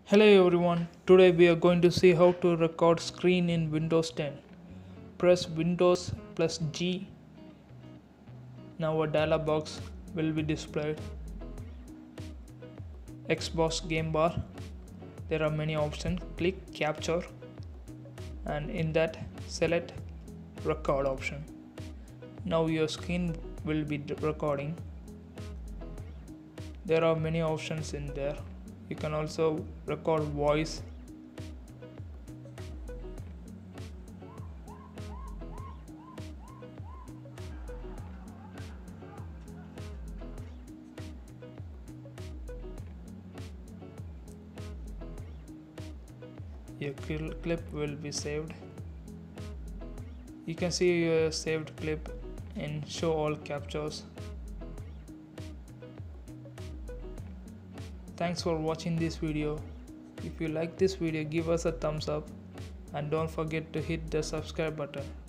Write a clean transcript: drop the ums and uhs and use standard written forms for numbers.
Hello everyone, today we are going to see how to record screen in Windows 10. Press Windows plus G. Now a dialog box will be displayed. Xbox game bar. There are many options. Click capture and in that select record option. Now your screen will be recording. There are many options in there. You can also record voice. Your clip will be saved. You can see your saved clip in show all captures. Thanks for watching this video. If you like this video, give us a thumbs up and don't forget to hit the subscribe button.